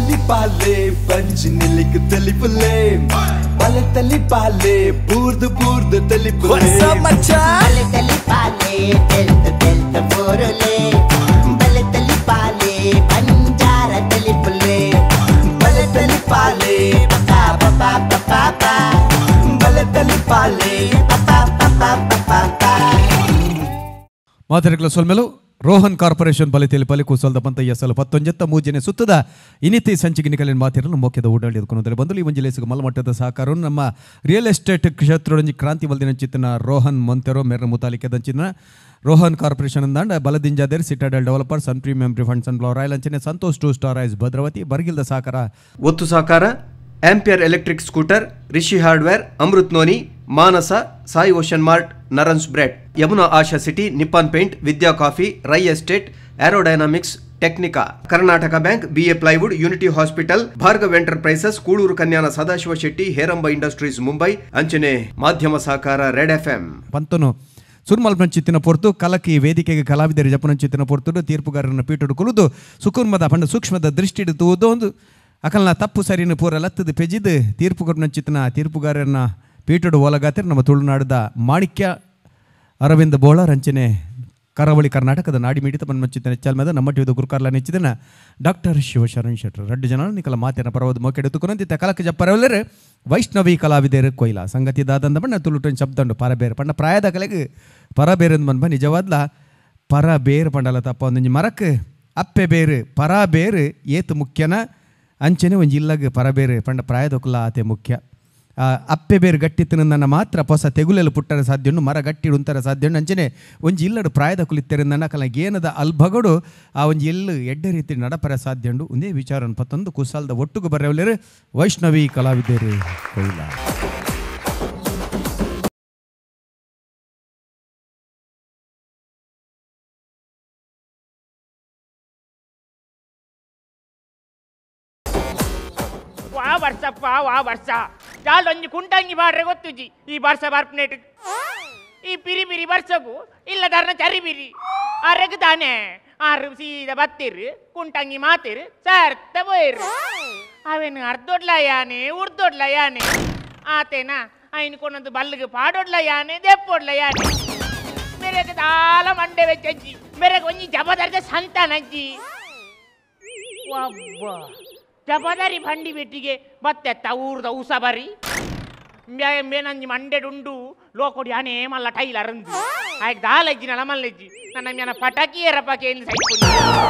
ತಲಿ ಪಾಲೆ ಪಂಚ್ ನಿಲಿಕ್ ತಲಿ ಪುಲೆ ಬಲೆ ತಲಿ ಪಾಲೆ ಬೂರ್ದು ಬೂರ್ದು ತಲಿ ಪುಲೆ ಬಲೆ ತಲಿ ಪಾಲೆ ತೆಲ್ತ ಬೋರಲೆ ಬಲೆ ತಲಿ ಪಾಲೆ ಬಂಜಾರ ತಲಿ ಪುಲೆ ಬಲೆ ತಲಿ ಪಾಲೆ ಪಪಾ ಪಪಾ ಪಪಾ ಬಲೆ ತಲಿ ಪಾಲೆ ಪಪಾ ಪಪಾ ಪಪಾ ಮಾತರಿಗಳ ಸೊಲ್ಮೆಲು ರೋಹನ್ ಕಾರ್ಪೊರೇಷನ್ ಬಲಿತೆಯಲ್ಲಿ ಪಲಿಕೂಸಲ್ದ ಪಂತ ಎಸಲು 19 ಮೂಜನೆ ಸುತ್ತದ ಇನಿತಿ ಸಂಚಿಕೆನಿಕಲಿನ ಮಾತಿರಲು ಮುಖ್ಯದ ಓಡಾಡಿ ಎದುಕೊಂಡರೆ ಬಂದು ಈ ಒಂಜಿಲೇಸಿಗೆ ಮಲಮಟ್ಟದ ಸಹಕಾರ ನಮ್ಮ ರಿಯಲ್ ಎಸ್ಟೇಟ್ ಕ್ಷೇತ್ರದೊಂಜಿ ಕ್ರಾಂತಿ ಬಲ್ದಿನ ಚಿತ್ತನ ರೋಹನ್ ಮೊಂತೆರೋ ಮೇರ ಮುತಾಲಿಕೆದಂಚಿನ ರೋಹನ್ ಕಾರ್ಪೊರೇಷನ್ ಅಂದಾಂಡ ಬಲದಿಂಜಾದೇರ್ citadel developer sun premium refined sunflower oil ಅಂಚನೆ ಸಂತೋಷ್ 2 ಸ್ಟಾರ್ ಐಸ್ ಭದ್ರಾವತಿ ಬರ್ಗಿಲ್ದ ಸಹಕಾರ ಒತ್ತು ಸಹಕಾರ ampere electric scooter Rishi hardware Amrit noni Manasa Sai ocean mart ನರನ್ಸ್ bread Yamuna Asha city Nippon paint Vidya coffee Rai estate aerodynamics Technica Karnataka bank B A plywood unity hospital Bhargav enterprises Kulur Kanyana Sadashiva Shetty Heramba industries Mumbai ಅಂಚನೆ ಮಾಧ್ಯಮ ಸಹಕಾರ red FM ಪಂತನು ಸುರ್ಮಲ್ಪನ ಚಿತ್ತಿನ ಪೊರ್ತು ಕಲಕಿ ವೇದಿಕೆಗೆ ಕಲಾವಿದರು ಜಪನ ಚಿತ್ತಿನ ಪೊರ್ತು ತೀರ್ಪುಗಾರರನ್ನು ಪೀಠಡು ಕುಲಿದು ಸುಕುರ್ಮದ ಪಂಡ ಸೂಕ್ಷ್ಮದ ದೃಷ್ಟಿಡಿದು ಒಂದು ಅಕಲ್ನ ತಪ್ಪು ಸರಿನ ಪೂರ ಲತ್ತದ ಪೆಜಿದ್ ತೀರ್ಪುಗಾರನ ಚಿತ್ತನ ತೀರ್ಪುಗಾರರನ್ನ ಪೀಠಡು ಓಲಗಾತಿರ್ ನಮ್ಮ ತುಳುನಾಡದ ಮಾಣಿಕ್ಯ ಅರವಿಂದ ಬೋಳರ್ ಅಂಚನೆ ಕರಾವಳಿ ಕರ್ನಾಟಕದ ನಾಡಿ ಮಿಡಿತ ಪನ್ಮಚ್ಚಿತನ ಚಾಲ್ಮದ ನಮ್ಮ ಟಿವಿದ ಗುರುಕಾರ್ಲ ನೆಚ್ಚಿದನ ಡಾಕ್ಟರ್ ಶಿವಶರಣ್ ಶೆಟ್ಟರ್ ರಡ್ಡು ಜನ ನಿಕಲ ಮಾತಿನ ಪರವಾದ ಮೊಕೆಡುತ್ತುಕೊಂದಿತ್ತ ಕಲಕ ಜಪ್ಪರವಲ್ಲರು ವೈಷ್ಣವಿ ಕಲಾವಿದರು ಕೊಯ್ಲ ಸಂಗತಿ ದಾದಂದ ಬಣ್ಣ ತುಳುಟನ್ ಶಬ್ದಂಡು ಪರಬೇರು ಪಂಡ ಪ್ರಾಯದ ಕಲೆಗೆ ಪರಬೇರಂದು ಮನ್ಬ ನಿಜವಾದ್ಲ ಪರಬೇರು ಪಂಡಲ ತಪ್ಪ ಒಂದು ಮರಕ್ಕೆ ಅಪ್ಪೆ ಬೇರು ಪರಬೇರು ಏತು ಮುಖ್ಯನ ಅಂಚನೆ ಒಂದು ಇಲ್ಲಗೆ ಪರಬೇರು ಪಂಡ ಪ್ರಾಯದೊಕ್ಕಲ ಆತೆ ಮುಖ್ಯ ಅಪ್ಪೆ ಬೇರು ಗಟ್ಟಿತ್ತನನ್ನ ಮಾತ್ರ ಹೊಸ ತೆಗುಲೆಲು ಪುಟ್ಟರ ಸಾಧ್ಯನು ಮರ ಗಟ್ಟಿ ಉಂತರ ಸಾಧ್ಯನು ಅಂಚನೆ ಒಂಜಿ ಇಲ್ಲಡು ಪ್ರಾಯದ ಕುಲಿತೆರನ್ನ ಕಲ ಗೇನದ ಅಲ್ಭಗಡು ಆ ಒಂಜಿ ಎಲ್ಲು ಎಡ್ಡೆ ರೀತಿ ನಡಪರ ಸಾಧ್ಯಂಡು ಒಂದೇ ವಿಚಾರನ ಪತ್ತೊಂದು ಕುಸಾಲ್ದ ಒಟ್ಟುಗು ಬರೆಯವಲೇರು ವೈಷ್ಣವಿ ಕಲಾವಿದರು ಕೊಯ್ಲ ವಾ ವರ್ಷ ಜಾಲೊಂಜಿ ಕುಂಟಂಗಿ ಬಾಡ್ರೆ ಗೊತ್ತುಜಿ ಈ ವರ್ಷ ಬರ್ಪನೇಟ್ ಈ ಪಿರಿ ಪಿರಿ ಬರ್ಸಗು ಇಲ್ಲ ದಾರ್ನ ಚರಿ ಪಿರಿ ಆರೆಗ್ ತಾನೆ ಆರು ಸೀದ ಬತ್ತಿರು ಕುಂಟಂಗಿ ಮಾತಿರು ಸರ್ತ ಬೋಯ್ರು ಅವೇನು ಅರ್ಧೊಡ್ಲ ಯಾನೆ ಉರ್ದೊಡ್ಲ ಯಾನೆ ಆತೇನಾ ಐನು ಕೊನೊಂದು ಬಲ್ಲಿಗೆ ಪಾಡೊಡ್ಲ ಯಾನೆ ದೆಪ್ಪೊಡ್ಲ ಯಾನೆ ಮೇರೆಗೆ ದಾಲ ಮಂಡೆ ವೆಚ್ಚಜ್ಜಿ ಮೇರೆಗೆ ಒಂಜಿ ಜಬದರ್ದ ಸಂತಾನಜ್ಜಿ ಒಬ್ಬ ಜಬದಾರಿ ಬಂಡಿ ಬೆಟ್ಟಿಗೆ ಬತ್ತೆತ್ತ ಊರ್ದ ಉಸಬರಿ ಮೇನಂಜಿ ಮಂಡೆಡುಂಡು ಲೋಕೊಡಿ ಆನೆ ಮಲ್ಲ ಟೈಲರ್ ಅಂದು ಆಯ್ಕೆ ದಾಲಜ್ಜಿ ನಳಮಲ್ಲಜ್ಜಿ ನನ್ನ ಮೇನ ಪಟಾಕಿ ಎರಪಕ್ಕೆ ಏನು ಸೈಕೊಂಡು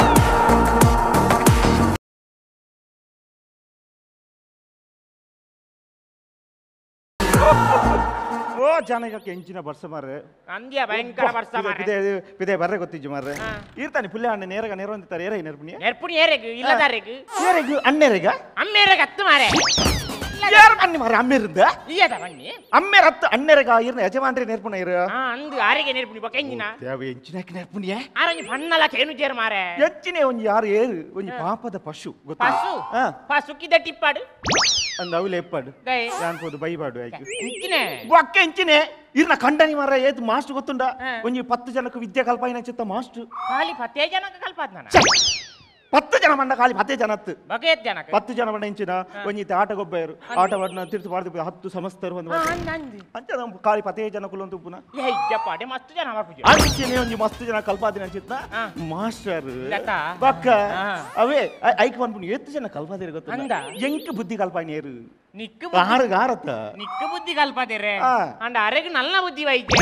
ಓ ಜಾನಕ್ಕೆ ಎಂಚಿನ ಬರ್ಸ ಮಾರ್ರೆ ಅಂದ್ಯ ಭಯಂಕರ ಬರ್ಸ ಮಾರ್ರೆ ಪಿದೆ ಬರ್ರೆ ಗೊತ್ತಿಜ್ಜು ಮಾರ್ರೆ ಇರ್ತಾನೆ ಪುಲ್ಲೆ ಅಣ್ಣ ನೇರಗ ನೇರೊಂದಿತ್ತಾರೆ ಏರೈ ನೆರ್ಪುನಿ ನೆರ್ಪುನಿ ಏರೆಗು ಇಲ್ಲದಾರೆಗು ಏರೆಗು ಅಣ್ಣೆರೆಗ ಅಮ್ಮೇರೆಗ ಹತ್ತು ಮಾರೆ ಯಾರು ಬನ್ನಿ ಮಾರ್ರೆ ಅಮ್ಮೇರಿಂದ ಇಯ್ಯದ ಬನ್ನಿ ಅಮ್ಮೇರ ಹತ್ತು ಅಣ್ಣೆರೆಗ ಇರ್ನ ಯಜಮಾನ್ರಿ ನೆರ್ಪುನ ಇರು ಅಂದು ಆರಿಗೆ ನೆರ್ಪುನಿ ಬೊಕ ಎಂಜಿನ ದೇವ ಎಂಚಿನಕ್ಕೆ ನೆರ್ಪುನಿಯೇ ಆರಂಜಿ ಪನ್ನಲ ಕೇನು ಜೇರು ಮಾರೆ ಎಂಚಿನೇ ಒಂಜಿ ಯಾರು ಏರು ಒಂಜಿ ಪಾಪದ ಪಶು ಗೊತ್ತಾ ಪಶು ಪಶುಕಿದ ಟಿಪ್ಪಾಡು ಅಂದ ಅವಲೆ ಎಪ್ಪಾಡು ಯಾನ್ಪೋದು ಬೈಬಾಡು ಆಯ್ತು ಎಂಚಿನೆ ಬೊಕ್ಕ ಎಂಚಿನೇ ಇರ್ನ ಕಂಡನಿ ಮಾರ ಏತ್ ಮಾಸ್ಟರ್ ಗೊತ್ತುಂಡ ಒಂಜಿ 10 ಜನಕ್ಕೆ ವಿದ್ಯಾ ಕಲ್ಪಾಯಿನ ಚಿತ್ತ ಮಾಸ್ಟರ್ ಖಾಲಿ 10 ಜನಕ್ಕೆ ಕಲ್ಪಾದ್ ನಾನು 10 ಜನ ಮಂಡ ಖಾಲಿ 10 ಜನತ್ತು ಬಗೆತ್ ಜನಕ್ಕೆ 10 ಜನ ಮಂಡ ಇಂಚಿನ ಒಂಜಿ ಆಟ ಗೊಬ್ಬರು ಆಟವನ್ನ ತಿರ್ತು ಬಾರ್ದು 10 ಸಮಸ್ತರು ಒಂದು ಅಂಚ ನಮ್ಮ ಖಾಲಿ 10 ಜನ ಕುಲಂತು ಪುನ ಏಯ್ಯಪ್ಪಾಡೆ ಮಸ್ತ್ ಜನ ಮಾಡ್ಪುಜಿ ಅಂಚಿನೇ ಒಂಜಿ ಮಸ್ತ್ ಜನ ಕಲ್ಪಾದಿನ ಚಿತ್ತ ಮಾಸ್ಟರ್ ಬಕ್ಕ ಅವೇ ಐಕ್ ಬಂದ್ಬಿಟ್ಟು 8 ಜನ ಕಲ್ಪಾದಿರ ಗೊತ್ತುಂಡ ಎಂಕ ಬುದ್ಧಿ ಕಲ್ಪಾಯಿನ ಏರು ನಿಕ್ಕು ಆರತ್ತ ನಿಕ್ಕು ಬುದ್ಧಿ ಕಲ್ಪಾದಿರೆ ಅಂಡ ಅರೆಗೆ ನಲ್ಲ ಬುದ್ಧಿ ವೈದ್ಯ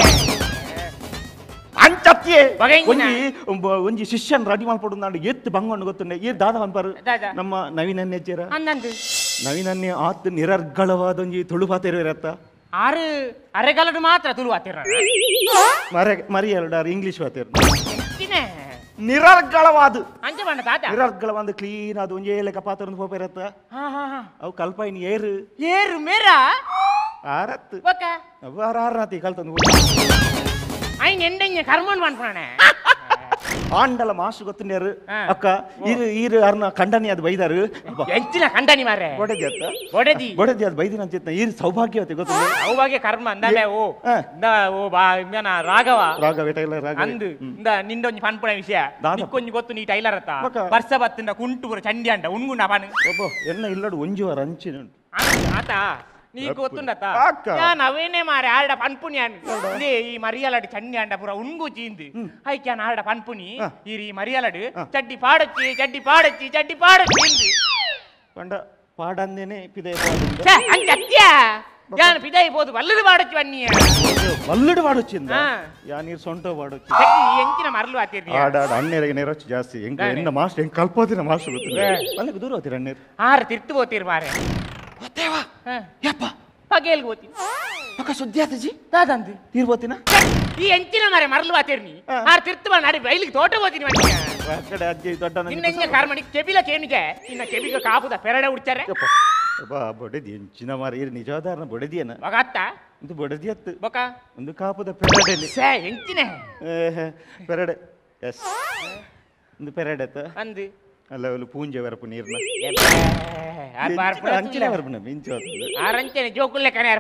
ಅಂಚತ್ಯೆ ಒಂಜಿ ಶಿಷ್ಯನ್ ರೆಡಿ ಮಾಡ್ಕೊಡು ನಾನು ಎತ್ತು ಬಂಗೊಂಡು ಗೊತ್ತುಂಡೆ ಈ ದಾದ ಅನ್ಪಾರು ನಮ್ಮ ನವೀನನ್ನೇ ಚೇರ ನವೀನನ್ನೇ ಆತ್ ನಿರರ್ಗಳವಾದ ಒಂಜಿ ತುಳುಪಾತಿರತ್ತ ಆರು ಅರೆಗಲಡು ಮಾತ್ರ ತುಳುವಾತಿರ ಮರಿ ಎರಡಾರು ಇಂಗ್ಲಿಷ್ ವಾತಿರ ನಿರರ್ಗಳವಾದ ನಿರರ್ಗಳವಾದ ಕ್ಲೀನ್ ಅದು ಒಂಜಿ ಏಲೆಕ ಪಾತ್ರ ಹೋಗಿರತ್ತ ಅವು ಕಲ್ಪಾಯಿನಿ ಏರು ಏರು ಮೇರ ಆರತ್ತು ಆರಾರತಿ ಕಲ್ತಂದು ಐನ್ ಎಂಡೆಂಜ ಕರ್ಮನ್ ಮಾಡ್ಕೊಣೆ ಆಂಡಲ ಮಾಸ್ಟರ್ ಗೊತ್ತಿನ್ಯಾರು ಅಕ್ಕ ಈರು ಅರ್ನ ಕಂಡನಿ ಅದು ಬೈದಾರು ಎಂಚಿನ ಕಂಡನಿ ಮಾರೆ ಬೊಡೆದಿ ಅತ್ತ ಬೊಡೆದಿ ಅದು ಬೈದಿನ ಅಂಚಿತ್ತ ಈರು ಸೌಭಾಗ್ಯವತಿ ಗೊತ್ತಿಲ್ಲ ಸೌಭಾಗ್ಯ ಕರ್ಮ ಅಂದಲೆ ಓ ಬಾ ಇಮ್ಯಾನ ರಾಘವ ಟೈಲರ್ ಅಂದು ನಿಂದೊಂದು ಪನ್ಪುಣ ವಿಷಯ ನಿಕ್ಕೊಂಜಿ ಗೊತ್ತು ನೀ ಟೈಲರ್ ಅತ್ತ ವರ್ಷ ಬತ್ತಿಂದ ಕುಂಟು ಪುರ ಚಂಡಿ ಅಂಡ ಉಣ್ಗುಂಡ ಪಾನು ಎನ್ನ ಇಲ್ಲಡು ಒಂಜಿ ವಾರ ಅಂಚಿನ ಆತ ನೀ ಗೊತ್ತುಂಡತ್ತ ಯಾನ್ ಅವೇನೆ ಮಾರೆ ಆಡ ಪನ್ಪುನಿ ಅನ್ ಈ ಮರಿಯಲಡ್ ಚಂಡಿ ಅಂಡ ಪುರ ಉಣ್ಗು ಚೀಂದು ಹೈಕ್ಯಾನ್ ಆಡ ಪನ್ಪುನಿ ಈ ಮರಿಯಲಡ್ ಚಡ್ಡಿ ಪಾಡಚ್ಚಿ ಪಂಡ ಪಾಡಂದೇನೆ ಪಿದೆ ಅಂತ್ಯ ಯಾನ್ ಪಿದೈ ಬೋದು ವಲ್ಲುಡು ಪಾಡಚ್ಚಿ ಬನ್ನಿಯ ವಲ್ಲುಡು ಪಾಡಚ್ಚಿಂದ ಯಾನೀರ್ ಸೊಂಟ ಪಾಡಚ್ಚಿ ಎಂಚಿನ ಮರಲು ಆತಿರ್ರಿ ಆಡ ಅಣ್ಣೆರಿಗೆ ನೇರಚ್ಚಿ ಜಾಸ್ತಿ ಹೆಂಗ ಎನ್ನ ಮಾಸ್ಟರ್ ಹೆಂಗ್ ಕಲ್ಪೋದಿನ ಮಾಸ್ಟರ್ ಗೊತ್ತಿಲ್ಲ ಅಲ್ಲಿಗೆ ದೂರ ಹೋಗ್ತೀರ ಅಣ್ಣೇರು ಆರು ತಿರ್ತು ಹೋಗ್ತೀರಿ ಮಾರೆ ದೇವಾ ಯಪ್ಪ ಪಗೇಲ್ಗೆ ಹೋಗ್ತೀನಿ ಪಕ್ಕ ಸುದ್ದಿ ಆತಜಿ ದಾದಂದು ತೀರ್ಬೋತಿನ ಈ ಎಂಚಿನ ಮಾರೆ ಮರಲು ಆತಿರ್ನಿ ಆರು ತಿರ್ತು ನಡಿ ಬೈಲಿಗೆ ತೋಟ ಹೋಗ್ತೀನಿ ಬನ್ನಿಯ ಕಡೆ ಅಜ್ಜಿ ದೊಡ್ಡ ನಿನ್ನ ಕಾರ್ಮಣಿ ಕೆಬಿಲ ಕೇನಿಗೆ ಇನ್ನ ಕೆಬಿಗ ಕಾಪುದ ಪೆರಡೆ ಉಡ್ತಾರೆ ಬೊಡೆದಿ ಎಂಚಿನ ಮಾರ ಇರು ನಿಜವಾದಾರನ ಬೊಡೆದಿಯನ ಮಗತ್ತ ಒಂದು ಬೊಡೆದಿ ಅತ್ತು ಬೊಕ ಒಂದು ಕಾಪುದ ಪೆರಡೆಲಿ ಎಂಚಿನ ಪೆರಡೆ ಎಸ್ ಒಂದು ಪೆರಡೆ ಅತ್ತ ಅಂದು ಅಲ್ಲ ಅವಳು ಪೂಂಜೆ ವರಪು ನೀರ್ನ ಅಂಚಿನ ವರಪುನ ಮಿಂಚು ಆರಂಚನೆ ಜೋಕುಲ್ಲೆ ಕನೆ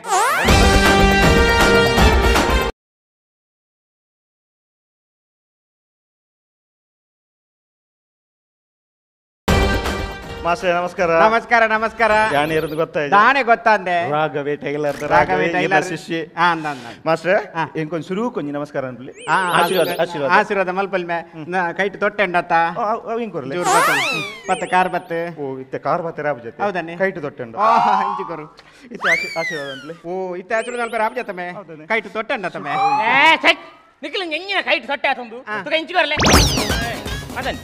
ಮಾಸ್ಟರ್ ನಮಸ್ಕಾರ ನಮಸ್ಕಾರ ನಮಸ್ಕಾರ ಯಾನೇರದು ಗೊತ್ತಾಯ್ತು ನಾನೇ ಗೊತ್ತಾಂದೆ ರಾಘವೇ ಟೈಲರ್ ಶಿಷ್ಯ ಮಾಸ್ಟರ್ ಇಂಕೊಂದು ಶುರು ಕೊಂಜಿ ನಮಸ್ಕಾರ ಅನ್ಬಿಡಿ ಆಶೀರ್ವಾದ ಮಲ್ಪಲ್ಮೆ ಕೈಟ್ ತೊಟ್ಟೆಂಡತ್ತ ಹಿಂಕೊರ್ಲೆ ಪತ್ತ ಕಾರ್ ಬತ್ತೆ ಓ ಇತ್ತೆ ಕಾರ್ ಬತ್ತೆ ರಾಬ್ ಜೊತೆ ಹೌದನ್ನೇ ಕೈಟ್ ತೊಟ್ಟೆಂಡ ಇಂಚಿಕೊರು ಇತ್ತೆ ಆಶೀರ್ವಾದ ಅನ್ಬಿಡಿ ಓ ಇತ್ತೆ ಆಶೀರ್ವಾದ ಮಲ್ಪ ರಾಬ್ ಜೊತೆ ಕೈಟ್ ತೊಟ್ಟೆಂಡತ್ತಮೆ ನಿಖಿಲ್ ಎಂಗಿನ ಕೈಟ್ ಸೊಟ್ಟೆ ಆತೊಂದು ತುಕ ಇಂಚಿ ಬರಲೆ ಅದನ್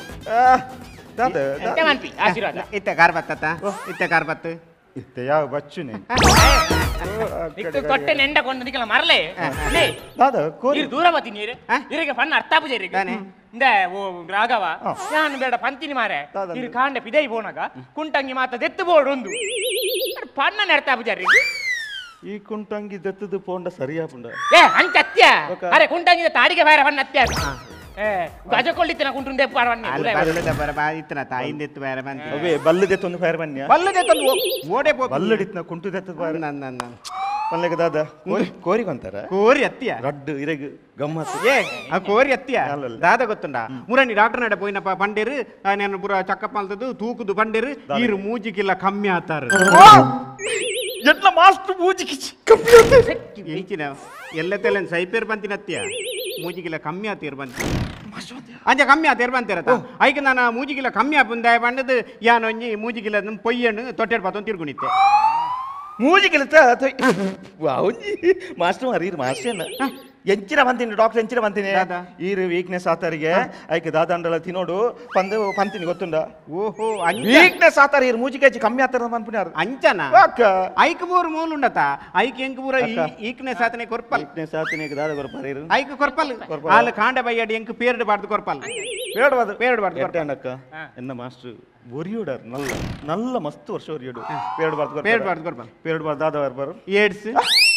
ಆಶೀರ್ವಾದ ಇತ್ತೆ ಕಾರ್ ಬತ್ತತ್ತ ಇತ್ತೆ ಕಾರ್ ಬತ್ತು ಇತ್ತೆ ಯಾವ ಬಚ್ಚುನೆ ತೊಟ್ಟೆ ನೆಂಡಕೊಂಡು ನಿಖಿಲ ಮರಲೆ ದಾದ ಇರು ದೂರ ಬತ್ತಿ ನೀರು ಇರಿಗೆ ಪಣ್ಣ ಅರ್ಥ ಪೂಜೆ ಇಂದ ಓ ರಾಘವ ನಾನು ಬೇಡ ಪಂತಿನಿ ಮಾರೆ ಇರು ಕಾಂಡೆ ಪಿದೈ ಬೋನಾಗ ಕುಂಟಂಗಿ ಮಾತ ದೆತ್ತು ಬೋರ್ಡ್ ಒಂದು ಪಣ್ಣ ಅರ್ಥ ಪೂಜೆ ಈ ಕುಂಟಂಗಿ ದೆತ್ತದು ಪೋಂಡ ಸರಿಯಾ ಪುಂಡ ಅಂಚ ಅತ್ಯ ಅರೆ ಕುಂಟಂಗಿ ತಾಡಿಗೆ ಬೇರೆ ಪಣ್ಣ ಅತ್ಯ ಗಜಕೊಳ್ಳಿತ್ತಿನ ಕುಂಟುಂಡೆ ಇತ್ತನ ತಾಯಿಂದೆತ್ತು ಬೇರೆ ಬಂದು ಅವೇ ಬಲ್ಲದೆತ್ತೊಂದು ಫೈರ್ ಬನ್ಯ ಬಲ್ಲದೆತ್ತೊಂದು ಓಡೆ ಬಲ್ಲಡಿತ್ನ ಕುಂಟುದೆತ್ತದ ಫೈರ್ ನನ್ನ ಪಲ್ಲೆಗೆ ದಾದ ಕೋರಿಗೆ ಅಂತಾರ ಕೋರಿ ಅತ್ತಿಯ ರಡ್ಡು ಇರೆಗ್ ಗಮ್ಮತ್ತು ಆ ಕೋರಿ ಅತ್ತಿಯ ದಾದ ಗೊತ್ತುಂಡ ಮುರನಿ ಡಾಕ್ಟರ್ ನಡೆ ಪೋಯಿನಪ್ಪ ಪಂಡೇರು ನಾನು ಪುರ ಚಕ್ಕಪ್ಪ ಅಂತದ್ದು ತೂಕುದು ಪಂಡೇರು ಈರು ಮೂಜಿಗಿಲ್ಲ ಕಮ್ಮಿ ಆತಾರ ಎಟ್ಲ ಮಾಸ್ಟರ್ ಮೂಜಿಗೆ ಕಮ್ಮಿ ಈಚಿನ ಎಲ್ಲ ತೆಲನ್ ಸೈಪೇರ್ ಬಂತಿನ ಅತ್ತಿಯ ಮೂಜಿಗಿಲ್ಲ ಕಮ್ಮಿ ಆತೀರ್ ಬಂತಿ ಅಂಚ ಕಮ್ಮಿ ಆತೀರ್ ಬಂತಿರತ್ತ ಐಕೆ ನಾನು ಮೂಜಿಗಿಲ್ಲ ಕಮ್ಮಿ ಆಪುಂದಾಯ ಪಂಡದು ಯಾನು ಒಂಜಿ ಮೂಜಿಗಿಲ್ಲ ಪೊಯ್ಯಣ್ಣು ತೊಟ್ಟೆಡ್ ಪಾತೊಂದು ತಿರ್ಗುಣಿತ್ತೆ ಮೂಜಿಗಿಲ್ಲ ಒಂಜಿ ಮಾಸ್ಟರ್ ಮಾರೀರ್ ಮಾಸ್ಟರ್ ಎಂಚಿನ ಬಂತೀನಿ ಡಾಕ್ಟರ್ ಎಂಚಿನ ಬಂತೀನಿ ಈರು ವೀಕ್ನೆಸ್ ಆತರಿಗೆ ಐಕೆ ದಾದಂಡಲ ತಿನ್ನೋಡು ಪಂದು ಪಂತೀನಿ ಗೊತ್ತುಂಡ ಓಹೋ ವೀಕ್ನೆಸ್ ಆತಾರ ಈರು ಮೂಜಿಗೆ ಕಮ್ಮಿ ಆತಾರ ಪನ್ಪುಣ್ಯಾರ ಅಂಚನ ಐಕ್ ಮೂರು ಮೂಲ ಉಂಡತ ಐಕ್ ಎಂಕ್ ಪೂರ ಈಕ್ನೆಸ್ ಆತನೆ ಕೊರ್ಪಲ್ ವೀಕ್ನೆಸ್ ಆತನೆ ದಾದ ಕೊರ್ಪಲ್ ಈರು ಐಕ್ ಕೊರ್ಪಲ್ ಆಲ ಕಾಂಡ ಬೈಯಡಿ ಎಂಕ್ ಪೇರ್ಡ್ ಬಾರ್ದು ಕೊರ್ಪಲ್ ಪೇರ್ಡ್ ಬಾರ್ದು ಅಣ್ಣಕ್ಕ ಎನ್ನ ಮಾಸ್ಟರ್ ಒರಿಯೋಡರ್ ನಲ್ಲ ಮಸ್ತ್ ವರ್ಷ ಒರಿಯೋಡು ಪೇರ್ಡ್ ಬಾರ್ದು ಕೊರ್ಪಲ್ ಪೇರ್ಡ್ ಬಾರ್ದು ದಾದ ಬರ್ಬಾರು ಏಡ್ಸ್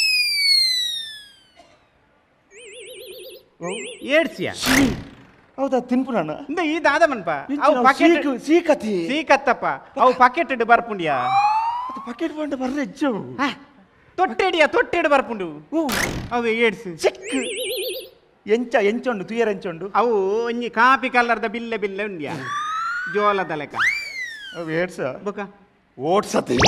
ಏಡ್ಸಿಯ ಹೌದಾ ತಿನ್ಪುಣ ಇಂದ ಈ ದಾದ ಮನ್ಪ ಅವು ಪಾಕೆಟ್ ಸೀಕತಿ ಸೀಕತ್ತಪ್ಪ ಅವು ಪಾಕೆಟ್ ಬರ್ಪುಂಡಿಯಾ ಅದು ಪಾಕೆಟ್ ಬಂಡ ಬರ್ರೆ ಎಜ್ಜು ತೊಟ್ಟೆಡು ಬರ್ಪುಂಡು ಅವು ಏಡ್ಸ್ ಚಿಕ್ಕ ಎಂಚೊಂಡು ತುಯರ್ ಎಂಚೊಂಡು ಅವು ಒಂಜಿ ಕಾಪಿ ಕಲರ್ದ ಬಿಲ್ಲೆ ಉಂಡ್ಯಾ ಜೋಲದ ಲೆಕ್ಕ ಅವು ಏಡ್ಸ ಬೊಕ ಓಡ್ಸತಿ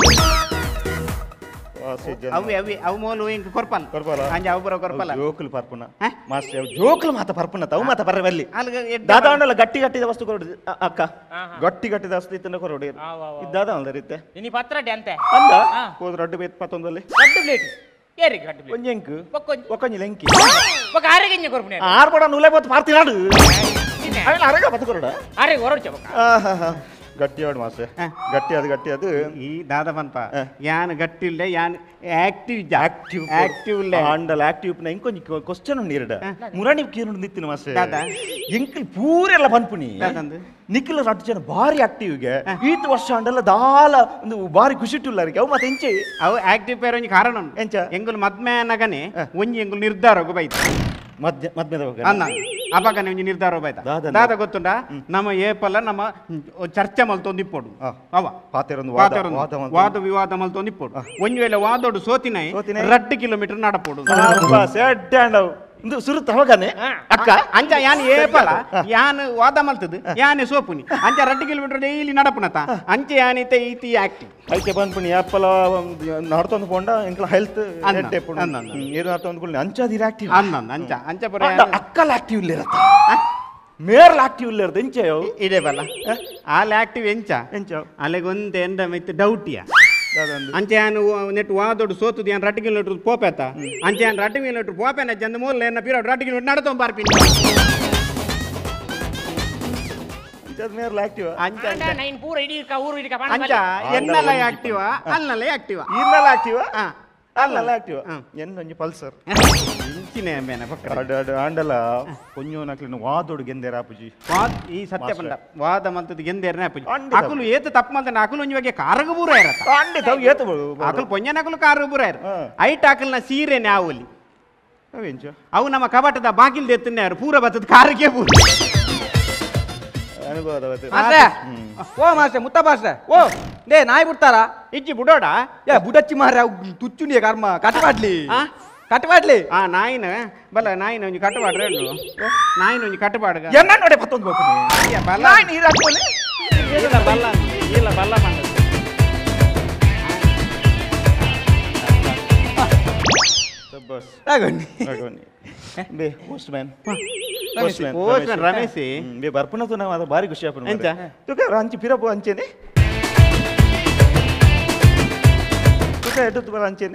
ಅವು ಮೂಲು ಇಂಕ ಕೊರ್ಪಲ್ ಅಂಜ ಅವು ಬರೋ ಕೊರ್ಪಲ್ ಜೋಕುಲು ಪರ್ಪುನ ಮಾಸ್ಟರ್ ಜೋಕುಲು ಮಾತ ಪರ್ಪುನ ತಾವು ಮಾತ ಬರ್ರೆ ಬಲ್ಲಿ ದಾದ ಉಂಡಲ್ಲ ಗಟ್ಟಿದ ವಸ್ತು ಕೊರಡು ಅಕ್ಕ ಗಟ್ಟಿದ ವಸ್ತು ಇತ್ತಂದ ಕೊರಡು ಇದ್ದಾದ ಅಲ್ದರಿತ್ತೆ ಇನಿ ಪತ್ರಡೆ ಅಂತೆ ಅಂದ ಹೋದ ರಡ್ಡು ಬೇತ್ ಪತ್ತೊಂದಲ್ಲಿ ರಡ್ಡು ಪ್ಲೇಟ್ ಏರಿ ರಡ್ಡು ಪ್ಲೇಟ್ ಒಂಜೆಂಕು ಒಕ್ಕಂಜಿ ಲೆಂಕಿ ಒಕ ಆರೆಗೆಂಜ ಕೊರ್ಪುನೆ ಆರ್ಬಡ ನುಲೆ ಬತ್ ಪಾರ್ತಿನಾಡು ಅವೆಲ್ಲ ಅರಗ ಬತ್ ಕೊರಡ ಆರೆ ಹೊರಡ್ಚ ಬಕ ಗಟ್ಟಿ ಆಡು ಮಾಸ್ಟರ್ ಗಟ್ಟಿ ಅದು ಈ ದಾದ ಪನ್ಪ ಯಾನ್ ಗಟ್ಟಿ ಇಲ್ಲ ಯಾನ್ ಆಕ್ಟಿವ್ ಇಲ್ಲ ಆಂಡಲ್ ಆಕ್ಟಿವ್ ನ ಇಂಕೊಂಜಿ ಕ್ವಶ್ಚನ್ ಉಂಡು ಎರಡ ಮುರಾಣಿ ಕೀರು ನಿತ್ತಿನ ಮಾಸ್ಟರ್ ಎಂಕಲ್ ಪೂರೆಲ್ಲ ಪನ್ಪುನಿ ನಿಖಿಲ ರಡ್ಡು ಜನ ಬಾರಿ ಆಕ್ಟಿವ್ಗೆ ಈತ ವರ್ಷ ಅಂಡಲ್ಲ ದಾಲ ಒಂದು ಬಾರಿ ಖುಷಿಟ್ಟುಲ್ಲಾರಿಗೆ ಅವು ಮತ್ತೆ ಎಂಚೆ ಅವು ಆಕ್ಟಿವ್ ಪೇರ್ ಒಂಜಿ ಕಾರಣ ಉಂಟು ಎಂಚ ಎಂಗುಲು ಮದ್ಮೆ ನಗನೆ ಒಂಜಿ ಎಂಗುಲು ನಿರ್ಧಾರ ಬೈತು ಮದ್ಮೆದ ಅನ್ನ ಅಪಕನೆ ಒಂಜಿ ನಿರ್ಧಾರ ಹೋಯ್ತಾ ದಾದ ಗೊತ್ತುಂಡ ನಮ್ಮ ಏಪಲ ನಮ್ಮ ಚರ್ಚೆ ಮಲ್ತೊಂದಿಪ್ಪೋಡು ಅವ ವಾದ ವಿವಾದ ಮಲ್ತೊಂದಿಪ್ಪೋಡು ಒಂಜಿ ವೇಳೆ ವಾದೋಡು ಸೋತಿನೈ 2 ಕಿಲೋಮೀಟರ್ ನಡಪೋಡು ಸುರುತ್ತ ಹೋಗನೆ ಅಕ್ಕ ಅಂಚ ಯಾನ್ ಏಪಲ ಯಾನ್ ವಾದ ಮಲ್ತದು ಯಾನೆ ಸೋಪುನಿ ಅಂಚ 2 ಕಿಲೋಮೀಟರ್ ಡೈಲಿ ನಡಪುನತ ಅಂಚೆ ಯಾನಿತೆ ಈತಿ ಆಕ್ಟಿವ್ ಐತೆ ಬಂದ್ಪುನಿ ಏಪಲ ನಡ್ತೊಂದು ಪೋಂಡ ಎಂಕ್ಲ ಹೆಲ್ತ್ ಎಡ್ಡೆ ಪುಣ ಏರು ನಡ್ತೊಂದು ಕುಳ್ಳಿ ಅಂಚಾದಿರ ಆಕ್ಟಿವ್ ಅಂಚ ಅಂಚ ಪುರ ಅಕ್ಕಲ ಆಕ್ಟಿವ್ ಇಲ್ಲಿರತ್ತ ಮೇರ್ಲ ಆಕ್ಟಿವ್ ಇಲ್ಲಿರದು ಎಂಚೆಯೋ ಇದೇ ಬಲ್ಲ ಆಲ್ ಆಕ್ಟಿವ್ ಎಂಚ ಅಲೆಗೊಂದು ಎಂಡ ಮಿತ್ ಡೌಟಿಯಾ ಅಂಚೆ ಯಾನು ನೆಟ್ ವಾದೋಡು ಸೋತುದು ಯಾನ್ 2 ಕಿಲೋಮೀಟರ್ ಪೋಪೇತ ಅಂಚೆ ಯಾನ್ 2 ಕಿಲೋಮೀಟರ್ ಪೋಪೇನ ಜಂದ ಮೂಲ ಎನ್ನ ಪೀರಿಯಡ್ 2 ಕಿಲೋಮೀಟರ್ ನಡತೊಂದು ಬಾರ್ಪಿನಿ ಮೇರ್ಲ ಆಕ್ಟಿವ್ ಅಂಚ ನೈನ್ ಪೂರ ಇಡೀ ಊರು ಇಡೀ ಅಂಚ ಎನ್ನಲ್ಲ ಆಕ್ಟಿವ್ ಅಲ್ಲಲ್ಲ ಆಕ್ಟಿವ್ ಇನ್ನಲ್ಲ ಆಕ್ಟಿವ್ ಅಲ್ಲಲ್ಲ ಆಕ್ಟಿವ್ ಎನ್ನೊಂಜಿ ಪಲ್ಸರ್ ಇಂಚಿನೇ ಮೇನ ಆಂಡಲ ಕೊಂಜೋ ನಕ್ಲಿನ ವಾದೋಡು ಗೆಂದೇರ ಆಪುಜಿ ಈ ಸತ್ಯ ಬಂದ ವಾದ ಮಂತದ ಗೆಂದೇರನೇ ಆಪುಜಿ ಅಕುಲು ಏತು ತಪ್ಪು ಮಂತ ಅಕುಲು ಒಂಜಿ ಬಗ್ಗೆ ಕಾರಗ ಬೂರ ಇರತ್ತ ಖಂಡಿತ ಏತು ಅಕುಲು ಪೊಂಜನ ಅಕುಲು ಕಾರಗ ಬೂರ ಇರ ಐಟ್ ಅಕಲ್ನ ಸೀರೆ ನ್ಯಾವಲಿ ಅವು ನಮ್ಮ ಕಬಟದ ಬಾಗಿಲ್ ದೆತ್ತನೆ ಪೂರ ಬತ್ತದ ಕಾರಗೆ ಬೂರ ಓ ಮಾಸ್ಟರ್ ಮುತ್ತ ಮಾಸ್ಟರ್ ಓ ದೇ ನಾಯಿ ಬಿಡ್ತಾರಾ ಇಜ್ಜಿ ಬುಡೋಡ ಬುಡಚ್ಚಿ ಮಾರ ತುಚ್ಚುನಿಯ ಕರ್ಮ ಕಟ್ಮಾಡ್ಲಿ ಕಟ್ಮಾಡ್ಲಿ ನಾಯಿನ ಬಲ್ಲ ನಾಯಿನ ಒಂಜಿ ಕಟ್ಟಬಾಡ್ರೆ ನಾಯಿನ ಒಂಜಿ ಕಟ್ಟಬಾಡ್ಗ ಎನ್ನ ನೋಡಿ ಮತ್ತೊಂದು ಹೋಗ್ತೀನಿ ಬಲ್ಲ ನೀರು ಹಾಕ್ಕೊಳ್ಳಿ ಇಲ್ಲ ಬಲ್ಲ ಇಲ್ಲ ಬಲ್ಲ ಮಂಡ ಬೇ ಪೋಸ್ಟ್ಮ್ಯಾನ್ ರಮೇಶ್ ಬೇ ಬರ್ಪುನತು ನಾವು ಅದು ಭಾರಿ ಖುಷಿ ಆಪುನ ಎಂತ ತುಕ ಅಂಚಿ ಪಿರಪು ಅಂಚೆನೆ ತುಕ ಎಡ್ಡು ಬರ ಅಂಚೆನೆ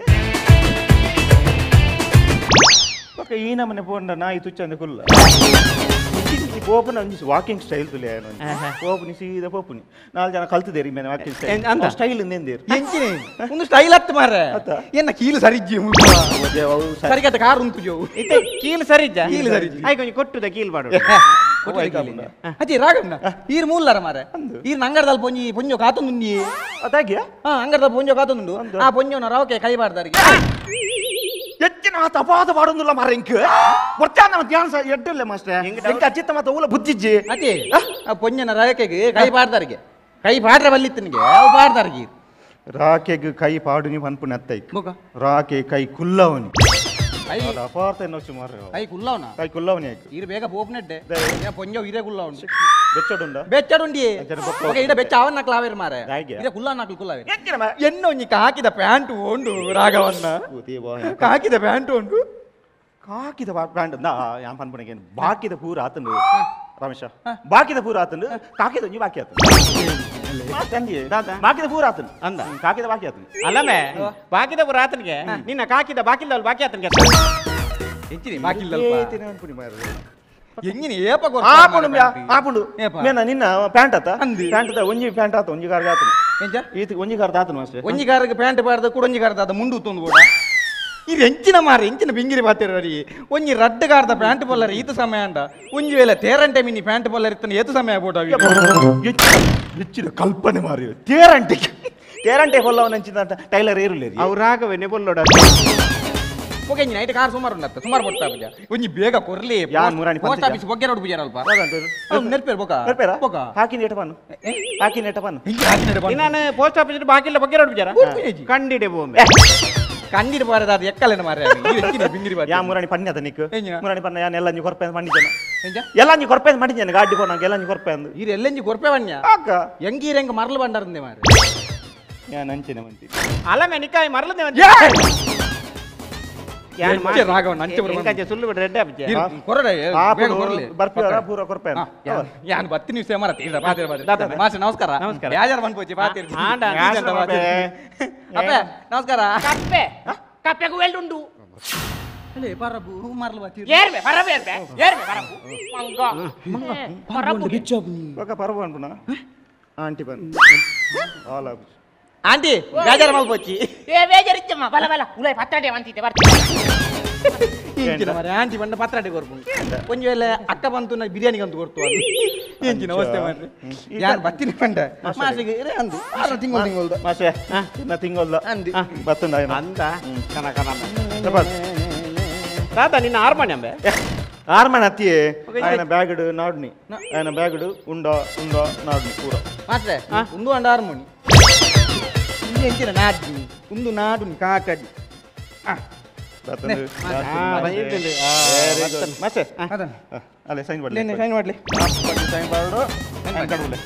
ಓಕೆ ಈ ನಮ್ಮನೆ ಪೋಂಡ ನಾಯಿ ತುಚ್ಚಂದ ಕುಲ್ಲ ಪೋಪನ ಒಂಜಿ ವಾಕಿಂಗ್ ಸ್ಟೈಲ್ ತುಲೆ ಪೋಪುನಿ ಸೀದಾ ಪೋಪುನಿ 4 ಜನ ಕಲ್ತಿದೇರಿ ಮೇನೆ ವಾಕಿಂಗ್ ಸ್ಟೈಲ್ ಅಂತ ಸ್ಟೈಲ್ ಇಂದೇಂದೇರು ಎಂಚಿನಿ ಒಂದು ಸ್ಟೈಲ್ ಹತ್ತು ಮಾರ್ರೆ ಎನ್ನ ಕೀಲು ಸರಿಜ್ಜಿ ಸರಿಗಟ್ಟ ಕಾರು ಉಂಟು ಜೋ ಇತ್ತೆ ಕೀಲು ಸರಿಜ್ಜ ಕೀಲು ಸರಿಜ್ಜಿ ಆಯ್ತು ಒಂಜಿ ಕೊಟ್ಟುದ ಕೀಲು ಬಾಡು ಅಜ್ಜಿ ರಾಗಣ್ಣ ಈರ್ ಮೂಲರ ಮಾರೆ ಈರ್ ಅಂಗಡದಲ್ಲಿ ಪೊಂಜೋ ಕಾತೊಂದುಂಡಿ ಅದಾಗ್ಯಾ ಅಂಗಡದ ಪೊಂಜೋ ಕಾತೊಂದುಂಡು ಆ ಪೊಂಜೋನ ರಾವಕೆ ಕೈ ಬಾರ್ದಾರಿಗೆ ಹೆಚ್ಚಿನ ತಪಾದ ಮಾಡುದಿಲ್ಲ ಮಾರ ಇಂಕ ಬರ್ತಾನ ಧ್ಯಾನ ಎಡ್ಡಿಲ್ಲ ಮಾಸ್ಟರ್ ಇಂಕ ಅಚ್ಚಿತ್ತ ಮತ್ತ ಊಲ ಬುದ್ಧಿಜ್ಜಿ ಅತಿ ಆ ಪೊಂಜನ ರಾವಕೆಗೆ ಕೈ ಬಾರ್ದಾರಿಗೆ ಕೈ ಪಾಡ್ರೆ ಬಲ್ಲಿತ್ತನಿಗೆ ಅವು ಬಾರ್ದಾರಿಗೆ ರಾಕೆಗೆ ಕೈ ಪಾಡುನಿ ಪನ್ಪುನಿ ಅತ್ತೈ ರಾಕೆ ಕೈ ಕುಲ್ಲವನಿ ಅಪಾರ್ಥ ಎನ್ನೋಚು ಮಾರ ಕೈ ಕುಲ್ಲವನ ಕೈ ಕುಲ್ಲವನಿ ಆಯ್ತು ಈರು ಬೇಗ ಪೋಪ್ನೆಡ್ಡೆ ಪೊಂಜೋ ಇರೇ ಕುಲ್ಲವನು ಬೆಚ್ಚಡುಂಡ ಬೆಚ್ಚಡುಂಡಿ ಇಡ ಬೆಚ್ಚ ಅವನ್ ನಕ್ಲ ಆವೇರು ಮಾರೆ ಇದ ಕುಲ್ಲ ನಕ್ಲು ಕುಲ್ಲವೇ ಎನ್ನ ಒಂಜಿ ಹಾಕಿದ ಪ್ಯಾಂಟ್ ಉಂಡು ರಾಘವನ್ನ ಹಾಕಿದ ಪ್ಯಾಂಟ್ ಉಂಡು ಕಾಕಿದ ಪ್ಯಾಂಟ್ ಯಾನ್ ಪನ್ಪುನಿಗೆ ಬಾಕಿದ ಪೂರ ಆತಂಡು ರಮೇಶ ಬಾಕಿದ ಪೂರ ಆತಂಡು ಕಾಕಿದ ಒಂಜಿ ಬಾಕಿ ಆತಂಡು ಬಾಕಿದ ಪೂರ ಆತಂಡು ಅಂದ ಕಾಕಿದ ಬಾಕಿ ಆತಂಡು ಅಲ್ಲಮೇ ಬಾಕಿದ ಪೂರ ಆತನಿಗೆ ನಿನ್ನ ಕಾಕಿದ ಬಾಕಿಲ್ದಲ್ ಬಾಕಿ ಆತನಿಗೆ ಎಂಚಿನಿ ಬಾಕಿಲ್ಲ ಪುನಿ ಮಾರ ಎಂಗಿನಿ ಏಪ ಆಪುಂಡು ಮೇನ ನಿನ್ನ ಪ್ಯಾಂಟ್ ಆತ ಪ್ಯಾಂಟ್ ಆತ ಒಂಜಿ ಪ್ಯಾಂಟ್ ಆತ ಒಂಜಿ ಕಾರ್ಗ ಆತನು ಎಂಚ ಈತ ಒಂಜಿ ಕಾರ್ದ ಆತನು ಅಷ್ಟೇ ಒಂಜಿ ಕಾರ್ಗ ಪ್ಯಾಂಟ್ ಪಾಡ್ದ ಕೂಡ ಒಂಜಿ ಕಾರ್ದ ಆತ ಮುಂಡು ಉತ್ತೊಂದು ಕೂಡ ಇದು ಎಂಚಿನ ಮಾರಿ ಎಂಚಿನ ಬಿಂಗಿರಿ ಬಾತಿರಿ ಒಂಜಿ ರಡ್ಡಗಾರ್ದ ಪ್ಯಾಂಟ್ ಪೊಲ್ಲರ್ ಈತ ಸಮಯ ಅಂಡ ಒಂಜಿ ವೇಳೆ ತೇರಂಟೆ ಮಿನಿ ಪ್ಯಾಂಟ್ ಪೊಲ್ಲರ್ ಇತ್ತನ ಏತು ಸಮಯ ಬೋಟ ಹೆಚ್ಚಿನ ಕಲ್ಪನೆ ಮಾರಿ ತೇರಂಟೆ ಪೊಲ್ಲವನಂಚಿನ ಟೈಲರ್ ಏರುಲೇರಿ ಅವ್ರಾಗವೇನೆ ಪೊಲ್ಲೋಡ ಓಕೆ ನೈಟ್ ಕಾರ್ ಸುಮಾರು ಉಂಡತ್ತ ಸುಮಾರು ಬರ್ತಾ ಬುಜ ಒಂಜಿ ಬೇಗ ಕೊರ್ಲಿ ಪೋಸ್ಟ್ ಆಫೀಸ್ ಬಗ್ಗೆ ನೋಡ್ ಬುಜಾರ ಅಲ್ಪ ನೆರ್ಪೇರ್ ಬೋಕ ನೆರ್ಪೇರ ಬೋಕ ಹಾಕಿ ನೆಟಪನು ಹಾಕಿ ನೆಟಪನು ನಾನು ಪೋಸ್ಟ್ ಆಫೀಸ್ ಬಾಕಿಲ್ಲ ಬಗ್ಗೆ ನೋಡ್ ಬುಜಾರ ಕಂಡಿಡೆ ಬೋಂಬೆ ಕಂಡಿಡ್ ಬಾರದ ಅದು ಎಕ್ಕಲೇನ ಮಾರೆ ಬಿಂಗಿರಿ ಬಾರಿ ಯಾ ಮುರಾಣಿ ಪನ್ನಿ ಅದ ನಿಕ್ಕು ಮುರಾಣಿ ಪನ್ನ ಯಾನ್ ಎಲ್ಲಂಜಿ ಕೊರ್ಪೆ ಮಾಡಿದ್ದೇನೆ ಎಲ್ಲಂಜಿ ಕೊರ್ಪೆ ಮಾಡಿದ್ದೇನೆ ಗಾಡಿ ಕೊನಾಗ ಎಲ್ಲಂಜಿ ಕೊರ್ಪೆ ಅಂದು ಇದು ಎಲ್ಲಂಜಿ ಕೊರ್ಪೆ ಬಣ್ಣ ಅಕ್ಕ ಎಂಗೀರೆಂಗ ಮರಳು ಬಂಡಾರಂದೆ ಮಾರೆ ಯಾನ್ ಅಂಚಿನ ಮಂತಿ ಅಲಮೆ ನಿಕಾಯಿ ಮರಳದೆ ರಾಘವನ್ ಅಂಚೆ ಎಂಕಾಚೆ ಸುಳ್ಳು ಬಿಡ್ರೆ ರೆಡ್ಡೆ ಅಪ್ಪ ಕೊರಡೆ ಬರ್ಪಿವರ ಪೂರ ಕೊರ್ಪೆ ಯಾನ್ ಬತ್ತಿ ನೀವು ಸೇಮರ ತೀರ ಬಾತಿರ ಬಾತಿರ ಮಾಸ್ಟರ್ ನಮಸ್ಕಾರ ನಮಸ್ಕಾರ ಯಾಜಾರ ಬಂದ್ಪೋಚಿ ಬಾತಿರ ಅಪ್ಪ ನಮಸ್ಕಾರ ಕಪ್ಪೆ ಕಪ್ಪೆಗೂ ಎಲ್ಡುಂಡು ಅಲೆ ಪರಬು ಮಾರ್ಲ ಬಾತಿರ ಏರ್ಬೆ ಪರಬೆ ಏರ್ಬೆ ಪರಬು ಮಂಗ ಪರಬು ಬಕ ಪರಬು ಅನ್ಪುನ ಆಂಟಿ ಬಂದು ಆಲ್ ಆಫ್ ಆಂಟಿ ಬೇಜಾರ ಮಲ್ಪೋಚಿ ಏ ಬೇಜಾರಿಚ್ಚಮ್ಮ ಬಲ ಬಲ ಉಲೈ ಪತ್ತಾಟೆ ಅಂತಿದ್ದೆ ಬರ್ತೀನಿ ಎಂಚಿನ ಮಾರೆ ಆಂಟಿ ಬಂದ ಪತ್ತಾಟೆ ಕೊರ್ಪುಂಡು ಒಂಜಿ ವೇಳೆ ಅಕ್ಕ ಬಂತು ನಾ ಬಿರಿಯಾನಿ ಕಂತು ಕೊಡ್ತು ಅದು ಎಂಚಿನ ಅವಸ್ಥೆ ಮಾರ್ರೆ ಯಾನ್ ಬತ್ತಿನ ಪಂಡ ಮಾಸಿಗೆ ಇರೆ ಅಂದು ಆರ ತಿಂಗಳು ಮಾಸೆ ನಾ ತಿಂಗೊಲ್ಲ ಅಂದಿ ಬತ್ತಂದ ಅಂದ ಕನ ಕನ ತಾತ ನಿನ್ನ ಹಾರ್ಮೋನಿಯಂ ಆರ್ಮಣ ಅತ್ತಿಯೇ ఆయన బ్యాగుడు నాడుని ఆయన బ్యాగుడు ఉండా ఉండా నాడుని కూడా ಮಾಸ್ಟ್ರೆ ಒಂದು ಅಂಡ ಹಾರ್ಮೋನಿ ಎಂಚಿನ ನಾಡ್ನಿ ಒಂದು ನಾಡುನಿ ಕಾಕಡಿ ಮಾಸ್ಟರ್ ಅಲ್ಲೇ ಸೈನ್ ಮಾಡ್ಲಿ ಸೈನ್ ಮಾಡ್ಲಿ ಸೈನ್ ಮಾಡು ಕಡಬಲೆ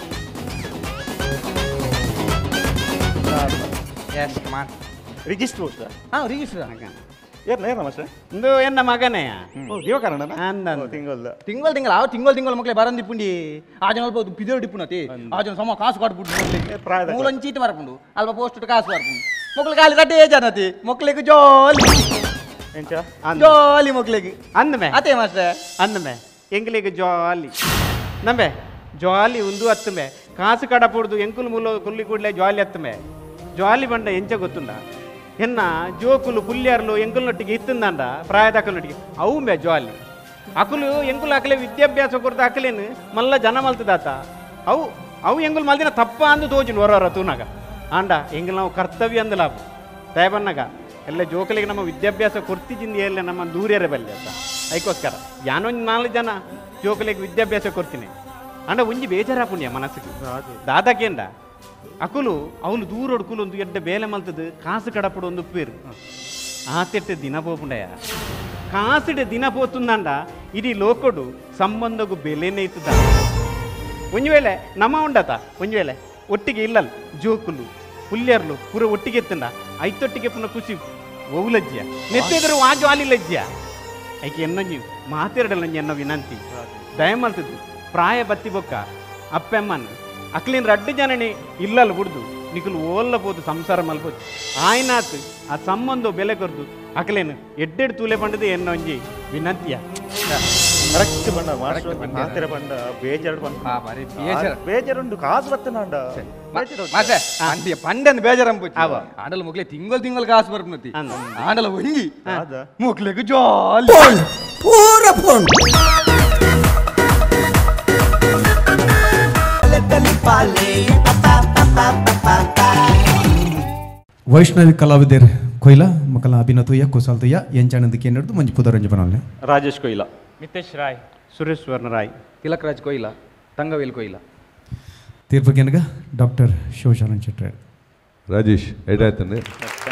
ಎಸ್ ಕಮಾನ್ ರಿಜಿಸ್ಟರ್ ಹೋಗ್ತಾ ರಿಜಿಸ್ಟರ್ ಏನ ಮಾಸ್ಟರ್ ಇಂದು ಎನ್ನ ಮಗನೇ ದಿವಕಾರಣ ತಿಂಗಳು ತಿಂಗಳು ಮಕ್ಕಳೇ ಬರಂದಿ ಪುಂಡಿ ಆ ಜನ ಅಲ್ಪ ಪಿದೋ ಡಿಪ್ಪುನತಿ ಆ ಜನ ಸಮ ಕಾಸು ಕೊಟ್ಬಿಟ್ಟು ಮೂಲಂಚೀಟ್ ಮಾರ್ಪುಂಡು ಅಲ್ಪ ಪೋಸ್ಟ್ ಕಾಸು ಮಾರ್ಪುಂಡು ಮಕ್ಕಳು ಖಾಲಿ ರಡ್ಡೇ ಜನತಿ ಮಕ್ಕಳಿಗೆ ಜಾಲಿ ಜಾಲಿ ಮಕ್ಕಳಿಗೆ ಅಂದಮೆ ಅದೇ ಮಾಸ್ಟರ್ ಅಂದಮೆ ಎಂಗ್ಲಿಗೆ ಜಾಲಿ ನಂಬೆ ಜಾಲಿ ಒಂದು ಹತ್ತಮೆ ಕಾಸು ಕಡಪುಡ್ದು ಎಂಕುಲು ಮುಲು ಕುಲ್ಲಿ ಕೂಡಲೇ ಜಾಲಿ ಹತ್ತಮೆ ಜಾಲಿ ಬಂಡ ಎಂಚ ಗೊತ್ತುಂಡ ಎನ್ನ ಜೋಕುಲು ಪುಲ್ಯರ್ಲು ಎಂಕುಲೊಟ್ಟಿಗೆ ಇತ್ತಂದಂಡ ಪ್ರಾಯದ ಅಕ್ಕಲೊಟ್ಟಿಗೆ ಅವು ಮೇ ಜಾಲಿ ಅಕುಲು ಎಂಕುಲು ಅಕಲೆ ವಿದ್ಯಾಭ್ಯಾಸ ಕೊಡ್ದು ಅಕಲೇನು ಮಲ್ಲ ಜನ ಮಲ್ತದಾತ ಅವು ಅವು ಎಂಕುಲು ಮಲ್ದಿನ ತಪ್ಪ ಅಂದು ತೋಜುನು ಹೊರ ತೂನಾಗ ಆಂಡ ಎಂಕುಲು ನಾವು ಕರ್ತವ್ಯ ಅಂದ ಲಾಭ ದಯಬನ್ನಾಗ ಎಲ್ಲ ಜೋಕಲಿಗೆ ನಮ್ಮ ವಿದ್ಯಾಭ್ಯಾಸ ಕೊಡ್ತಿದ್ದಿಂದ ಎಲ್ಲ ನಮ್ಮ ದೂರ್ಯರೇ ಬಲ್ಲೆ ಅಂತ ಅದಕ್ಕೋಸ್ಕರ ಯಾನೊಂದು 4 ಜನ ಜೋಕಲಿಗೆ ವಿದ್ಯಾಭ್ಯಾಸ ಕೊಡ್ತೀನಿ ಅಂಡ ಒಂಜಿ ಬೇಜಾರ ಪುಣ್ಯ ಮನಸ್ಸಿಗೆ ದಾದಾಕೇಂಡ ಅಕುಲು ಅವನು ದೂರ ಹುಡುಕುಲು ಒಂದು ಎಡ್ಡ ಬೇಲೆ ಮಲ್ತದು ಕಾಸು ಕಡಪಡು ಒಂದು ಉಪ್ಪೇರು ಆತೆಟ್ಟ ದಿನ ಪೋಪುಂಡಯ್ಯ ಕಾಸಿಡ ದಿನ ಪೋತುಂದಂಡ ಇಡೀ ಲೋಕಡು ಸಂಬಂಧಗೂ ಬೆಲೆನೇ ಇತ್ತದ ಒಂಜು ವೇಳೆ ನಮ್ಮ ಉಂಡತ ಒಂಜು ವೇಳೆ ಒಟ್ಟಿಗೆ ಇಲ್ಲಲ್ಲ ಜೋಕುಲು ಪುಲ್ಯರ್ಲು ಪೂರ ಒಟ್ಟಿಗೆ ಎತ್ತಂಡ ಐತೊಟ್ಟಿಗೆ ಪುನಃ ಖುಷಿ ಓವುಲಜ್ಜಿಯ ನೆತ್ತೆದರು ಆ ಜ್ವಾಲಿ ಲಜ್ಜಿಯ ಐಕೆ ಎನ್ನೊಂಜಿ ಮಾತೆರಡಲ್ಲ ಎನ್ನೋ ವಿನಂತಿ ದಯಮಲ್ತದ್ದು ಪ್ರಾಯ ಬತ್ತಿ ಬೊಕ್ಕ ಅಪ್ಪೆಮ್ಮನ್ ಅಕ್ಲಿನ 2 ಜನನೇ ಇಲ್ಲಲ್ಲ ಬಿಡ್ದು ನಿಖಲು ಓಲ್ಲ ಪೋದು ಸಂಸಾರ ಮಲ್ಬೋದು ಆಯ್ನಾತ್ ಆ ಸಂಬಂಧ ಬೆಲೆ ಕೊರ್ದು ಅಕ್ಲೇನು ಎಡ್ಡೆಡ್ ತೂಲೆ ಪಂಡದು ಎನ್ನೊಂಜಿ ವಿನಂತಿಯ ಕರೆಕ್ಟ್ ಬಂಡ ಮಾಸ್ಟರ್ ಬಂಡ ಬೇಜಾರು ಬಂಡ ಬೇಜಾರುಂಡು ಕಾಸು ಬರ್ತನಾಂಡ ಪಂಡಂದು ಬೇಜಾರಂಪು ಆಡಲ ಮುಗ್ಲೆ ತಿಂಗಳು ಕಾಸು ಬರ್ಪನತಿ ಆಡಲ ಒಂಗಿ ಮುಗ್ಲೆಗೂ ಜಾಲಿ ಪೂರ ಫೋನ್ ವೈಷ್ಣವಿ ಕಲಾವಿದರ್ ಕೊಯ್ಲ ಮಕ್ಕಳ ಅಭಿನತುಯ್ಯ ಕುಸಾಲ್ತುಯ್ಯ ಎಂಚಾನಂದಕ್ಕೆ ನಡೆದು ಮಂಜು ಪುದರಂಜ ಬನಲ್ಲೆ ರಾಜೇಶ್ ಕೊಯ್ಲ ಮಿತೇಶ್ ರಾಯ್ ಸುರೇಶ್ ವರ್ಣ ರಾಯ್ ತಿಲಕ್ ರಾಜ್ ಕೊಯ್ಲ ತಂಗವೇಲ್ ಕೊಯ್ಲ ತೀರ್ಪುಗೆನಗ ಡಾಕ್ಟರ್ ಶಿವಶರಣ್ ಶೆಟ್ಟಿ ರಾಜೇಶ್ ಎಡ್ಡಾಯ್ತಾನೆ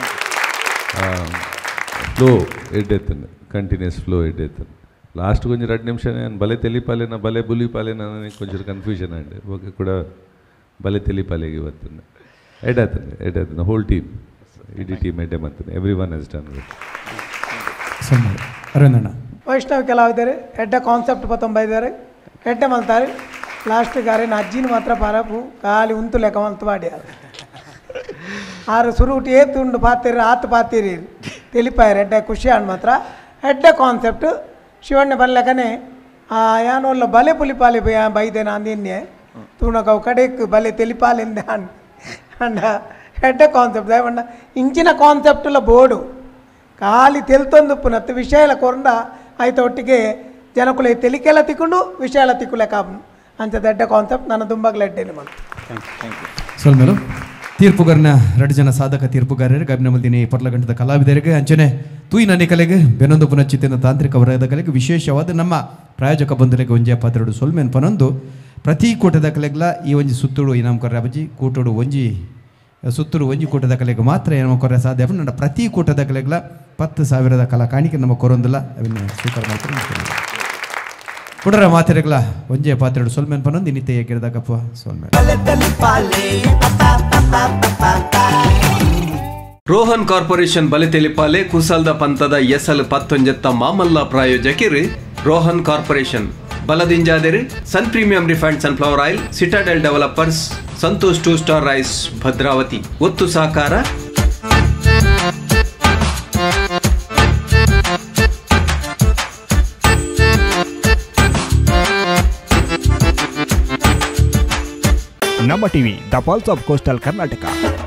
ಫ್ಲೋ ಎಡ್ಡಾಯ್ತಾನೆ ಕಂಟಿನ್ಯೂಸ್ ಫ್ಲೋ ಎಡ್ಡಾಯ್ತಾನೆ లాస్ట్ కొంచెం 2 నిమిషాలు నేను భలే తెలిపాలేనా భలే బులిపాలేనా అని కొంచెం కన్ఫ్యూజన్ అండి ఓకే కూడా భలే తెలిపాలేగి ಇವತ್ತು ಎಡಾಯ್ತಾನೆ ಹೋಲ್ ಟೀಮ್ ಇಡೀ ಟೀಮ್ ಎಡ್ಡೆ ಮಾಡ್ತಾನೆ every one has done good ಅರವಿಂದಣ್ಣ ವೈಷ್ಣವ ಕಲಾವಿದರು ಎಡ್ಡ ಕಾನ್ಸೆಪ್ಟ್ ಬೈದಾರೆ ಎಡ್ಡೆ ಮಲ್ತಾರೆ ಲಾಸ್ಟ್ ಗಾರೆ ಅಜ್ಜಿನ ಮಾತ್ರ ಪರಪು ಖಾಲಿ ಉಂತು ಲೆಕ್ಕ ಮಲ್ತು ಮಾಡ್ಯಾರ ಆರು ಸುರುಟಿ ಏತುಂಡು ಪಾತೀರಿ ಆತು ಪಾತೀರಿ ತಿಳಿಪಾಯರು ಎಡ್ಡೆ ಖುಷಿ ಅಣ್ಣ ಮಾತ್ರ ಎಡ್ಡೆ ಕಾನ್ಸೆಪ್ಟ್ ಶಿವಣ್ಣ ಬಲ್ಲಕನೆ ಯಾನೊಲ್ಲ ಬಲೆ ಪುಲಿಪಾಲಿ ಬೈದೇನ ಅಂದಿನ್ನೆ ತೂಣಕವು ಕಡೆಕ್ ಬಲೆ ತೆಲಿಪಾಲಿಂದ ಅಂಡ ಹೆಡ್ಡ ಕಾನ್ಸೆಪ್ಟ್ ದಯವಂಡ ಇಂಚಿನ ಕಾನ್ಸೆಪ್ಟ್ಲ ಬೋರ್ಡು ಖಾಲಿ ತೆಲ್ತೊಂದುಪ್ಪು ನತ್ತು ವಿಷಯಲ ಕೊರಂಡ ಆಯ್ತು ಒಟ್ಟಿಗೆ ಜನಕುಲೆ ತೆಲಿಕೆಲ್ಲ ತಿಕ್ಕೊಂಡು ವಿಷಯಲ ತಿಕ್ಕುಲೆಕ್ಕ ಅಂಚದ ಎಡ್ಡ ಕಾನ್ಸೆಪ್ಟ್ ನನ್ನ ದುಂಬಾಗ್ಲ ಎಡ್ಡೇನೆ ಮಾಡಿ ಸೊಲ್ಮೇಲು ತೀರ್ಪುಗಾರನ 2 ಜನ ಸಾಧಕ ತೀರ್ಪುಗಾರರಿಗೆ ಅಭಿನಂದನೆ ಪರ್ಲಗಂಟದ ಕಲಾವಿದರಿಗೆ ಅಂಚನೆ ತೂಯಿನ ಕಲೆಗೆ ಬೆನ್ನೊಂದು ಪುನಶ್ಚಿತ್ತಿನ ತಾಂತ್ರಿಕ ವಲಯದ ಕಲೆಗೆ ವಿಶೇಷವಾದ ನಮ್ಮ ಪ್ರಾಯೋಜಕ ಬಂಧುಗಳಿಗೆ ಒಂಜಿ 72 ಸೊಲ್ಮೇನ್ ಪನೊಂದು ಪ್ರತಿ ಕೂಟದ ಕಲೆಗಳ ಈ ಒಂಜಿ ಸುತ್ತುಡು ಇನಾಮಕರ ಅಬಜಿ ಕೂಟೋಡು ಒಂಜಿ ಸುತ್ತುಡು ಒಂಜಿ ಕೂಟದ ಕಲೆಗೆ ಮಾತ್ರ ಇನಾಮಕರ ಸಾಧ್ಯ ನನ್ನ ಪ್ರತಿ ಕೂಟದ ಕಲೆಗಳ 10,000 ಕಲಾ ಕಾಣಿಕೆ ನಮ್ಮ ಕೊರೊಂದಿಲ್ಲ ಅವನ್ನ ಸ್ವೀಕಾರ ಮಾಡ್ತಾರೆ ಪುನರ ಮಾತೆರೆಗಳ ಒಂಜೆ 72 ಸೊಲ್ಮೇನ್ ಪನೊಂದು ನಿತ್ಯ ಗಿಡದಾಗಪ್ಪ ಸೊಲ್ಮೇನ್ ರೋಹನ್ ಕಾರ್ಪೊರೇಷನ್ ಬಲೆ ತೆಲಿಪಾಲೆ ಕುಸಲ್ದ ಪಂತದ ಎಸಲ್ 19 ಮಾಮಲ್ಲ ಪ್ರಾಯೋಜಕಿರು ರೋಹನ್ ಕಾರ್ಪೊರೇಷನ್ ಬಲದಿಂಜಾದಿರು sun premium refined sunflower oil citadel developers Santosh 2 star rice Bhadravati ಒತ್ತು ಸಹಕಾರ ನಮ್ಮ TV the pulse of coastal Karnataka.